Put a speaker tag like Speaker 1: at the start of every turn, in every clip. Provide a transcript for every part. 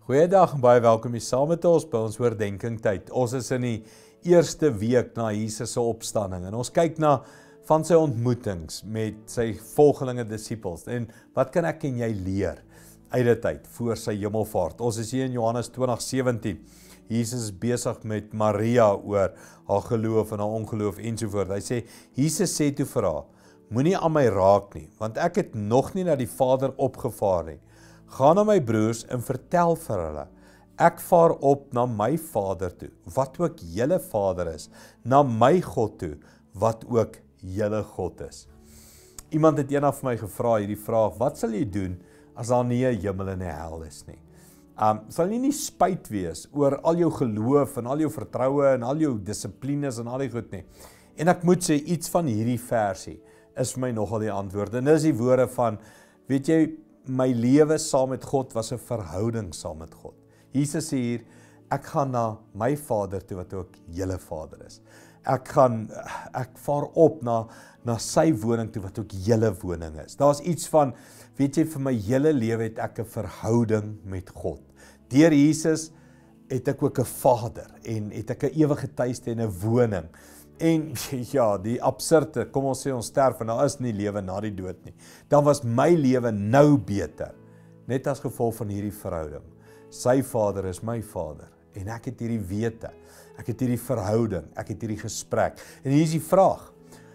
Speaker 1: Goeiedag en baie welkom hier saam met ons by ons oordenking tyd. Ons is in die eerste week na Jesus se opstanding en ons kyk na van sy ontmoetings met sy volgelinge disippels en wat kan ek en jy leer uit die tyd voor sy hemelvaart. Ons is hier in Johannes 20:17. Jesus is besig met Maria oor haar geloof en haar ongeloof ensovoort. Hy sê, Jesus sê toe vir haar, moenie aan my raak nie, want ek het nog nie na die Vader opgevaar nie. Gaan na my broers en vertel vir hulle, ek vaar op na my Vader toe, wat ook julle Vader is, na my God toe, wat ook julle God is. Iemand het eendag vir my gevra hierdie vraag, wat sal jy doen as daar nie 'n hemel en 'n hel is nie? Sal jy nie spyt wees oor al jou geloof en al jou vertroue en al jou dissiplines en al die goed nie? En ek moet sê, iets van hierdie versie is vir my nogal die antwoord. En dis die woorde van, weet jy, my lewe saam met God was 'n verhouding saam met God. Jesus sê hier, ek gaan na my Vader toe wat ook julle Vader is. Ek vaar op na sy woning toe wat ook julle woning is. Daar's iets van, weet jy, vir my hele lewe het ek 'n verhouding met God. Deur Jesus het ek ook 'n Vader en het ek 'n ewige tuiste en 'n woning. En ja, die absurde, kom ons sê ons sterf en daar is nie lewe na die dood nie. Dan was my lewe nou beter, net as gevolg van hierdie verhouding. Sy Vader is my Vader en ek het hierdie wete, ek het hierdie verhouding, ek het hierdie gesprek. En hier is die vraag,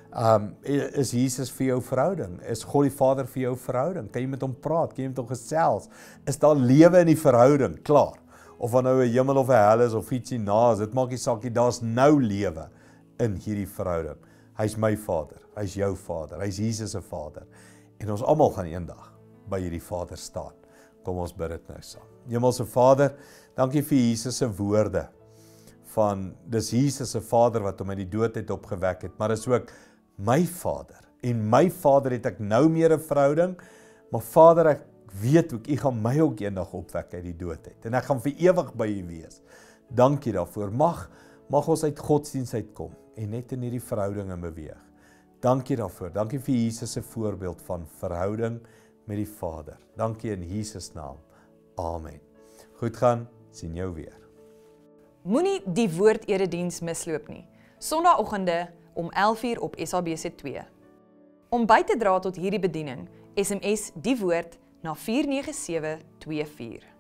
Speaker 1: is Jesus vir jou verhouding? Is God die Vader vir jou verhouding? Kan jy met hom praat? Kan jy met hom gesels? Is daar lewe in die verhouding? Klaar. Of wat nou 'n hemel of 'n hel is of ietsie na is, dit maak nie saak nie, daar's nou lewe in hierdie verhouding. Hy's my Vader, hy's jou Vader, hy's Jesus se Vader. En ons almal gaan eendag by hierdie Vader staan. Kom ons bid dit nou saam. Hemelse Vader, dankie vir Jesus se woorde van, dis Jesus se Vader wat hom uit die dood het opgewek het, maar dis ook my Vader. En my Vader het ek nou meer 'n verhouding, maar Vader, ek weet ook, U gaan my ook eendag opwek uit die dood uit. En ek gaan vir ewig by U wees. Dankie daarvoor. Mag ons uit godsdienst uitkom en net in hierdie verhoudinge beweeg. Dankie daarvoor. Dankie vir Jesus se voorbeeld van verhouding met die Vader. Dankie in Jesus naam. Amen. Goed gaan, sien jou weer.
Speaker 2: Moenie die woord-erediens misloop nie. Sondagoggende om 11:00 op SABC2. Om by te dra tot hierdie bediening, SMS die woord na 49724.